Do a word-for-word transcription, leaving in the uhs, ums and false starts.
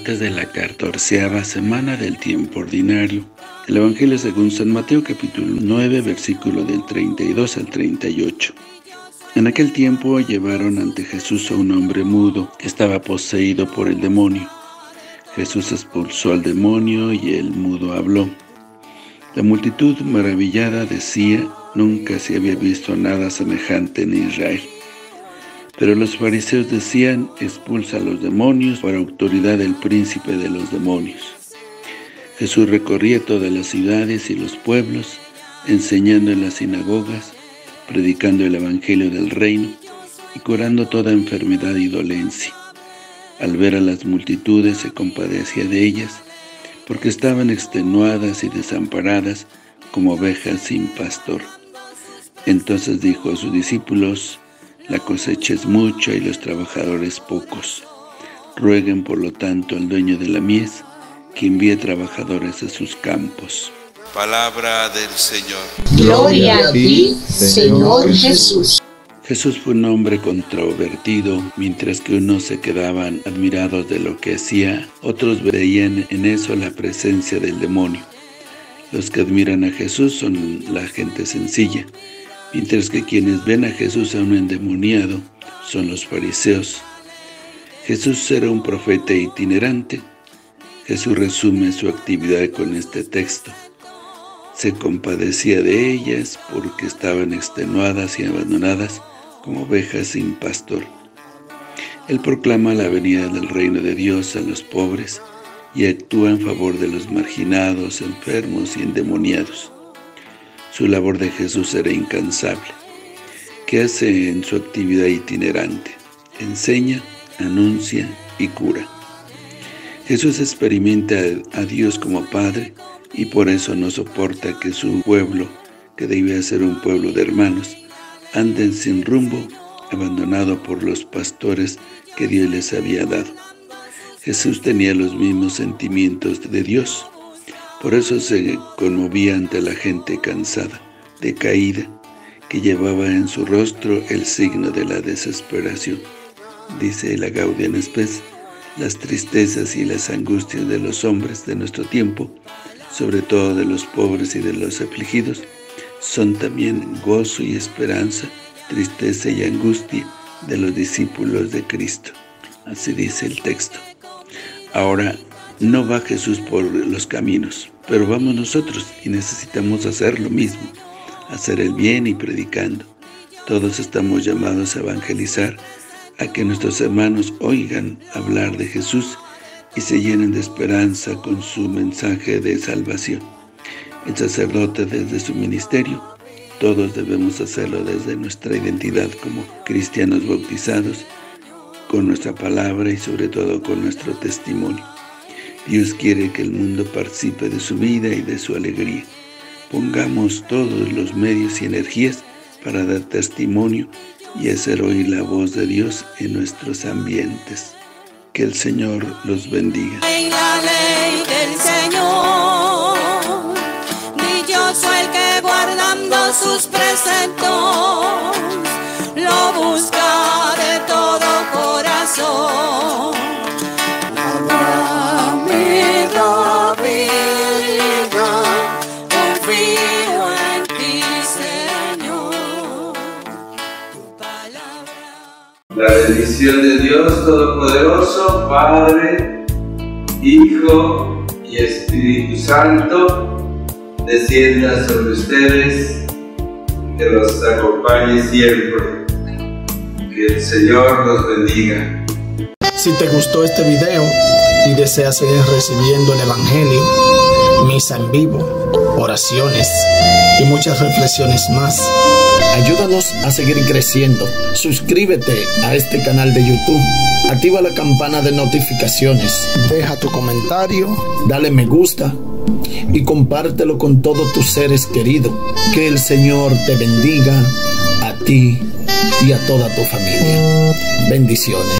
Antes de la catorceava semana del tiempo ordinario. El Evangelio según San Mateo capítulo nueve, versículo del treinta y dos al treinta y ocho. En aquel tiempo llevaron ante Jesús a un hombre mudo que estaba poseído por el demonio. Jesús expulsó al demonio y el mudo habló. La multitud maravillada decía: nunca se había visto nada semejante en Israel. Pero los fariseos decían: expulsa a los demonios por autoridad del príncipe de los demonios. Jesús recorría todas las ciudades y los pueblos, enseñando en las sinagogas, predicando el evangelio del reino y curando toda enfermedad y dolencia. Al ver a las multitudes se compadecía de ellas, porque estaban extenuadas y desamparadas como ovejas sin pastor. Entonces dijo a sus discípulos: la cosecha es mucha y los trabajadores pocos. Rueguen por lo tanto al dueño de la mies que envíe trabajadores a sus campos. Palabra del Señor. Gloria a ti, Señor Jesús. Jesús fue un hombre controvertido. Mientras que unos se quedaban admirados de lo que hacía, otros veían en eso la presencia del demonio. Los que admiran a Jesús son la gente sencilla, mientras que quienes ven a Jesús a un endemoniado son los fariseos. Jesús era un profeta itinerante. Jesús resume su actividad con este texto. Se compadecía de ellas porque estaban extenuadas y abandonadas como ovejas sin pastor. Él proclama la venida del reino de Dios a los pobres y actúa en favor de los marginados, enfermos y endemoniados. Su labor de Jesús era incansable. ¿Qué hace en su actividad itinerante? Enseña, anuncia y cura. Jesús experimenta a Dios como Padre y por eso no soporta que su pueblo, que debía ser un pueblo de hermanos, anden sin rumbo, abandonado por los pastores que Dios les había dado. Jesús tenía los mismos sentimientos de Dios. Por eso se conmovía ante la gente cansada, decaída, que llevaba en su rostro el signo de la desesperación. Dice la Gaudium Spes: las tristezas y las angustias de los hombres de nuestro tiempo, sobre todo de los pobres y de los afligidos, son también gozo y esperanza, tristeza y angustia de los discípulos de Cristo. Así dice el texto. Ahora, no va Jesús por los caminos, pero vamos nosotros y necesitamos hacer lo mismo, hacer el bien y predicando. Todos estamos llamados a evangelizar, a que nuestros hermanos oigan hablar de Jesús y se llenen de esperanza con su mensaje de salvación. El sacerdote desde su ministerio, todos debemos hacerlo desde nuestra identidad como cristianos bautizados, con nuestra palabra y sobre todo con nuestro testimonio. Dios quiere que el mundo participe de su vida y de su alegría. Pongamos todos los medios y energías para dar testimonio y hacer oír la voz de Dios en nuestros ambientes. Que el Señor los bendiga. En la ley del Señor, dichoso el que guardando sus preceptos, lo busca de todo corazón. Habla mi vida, confío en ti, Señor, tu palabra. La bendición de Dios Todopoderoso, Padre, Hijo y Espíritu Santo, descienda sobre ustedes, que los acompañe siempre. Que el Señor los bendiga. Si te gustó este video y deseas seguir recibiendo el Evangelio, misa en vivo, oraciones y muchas reflexiones más, ayúdanos a seguir creciendo. Suscríbete a este canal de YouTube, activa la campana de notificaciones, deja tu comentario, dale me gusta y compártelo con todos tus seres queridos. Que el Señor te bendiga a ti y a toda tu familia. Bendiciones.